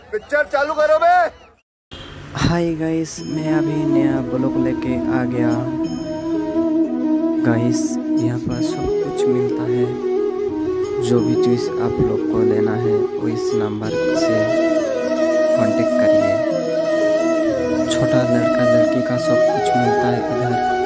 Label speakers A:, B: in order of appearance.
A: Picture चालू करो बे।
B: Hi guys, मैं अभी नया ब्लॉग लेके आ गया। गाइस, यहाँ पर सब कुछ मिलता है। जो भी चीज़ आप लोग को लेना है वो इस नंबर से कांटेक्ट करिए। छोटा लड़का लड़की का सब कुछ मिलता है इधर।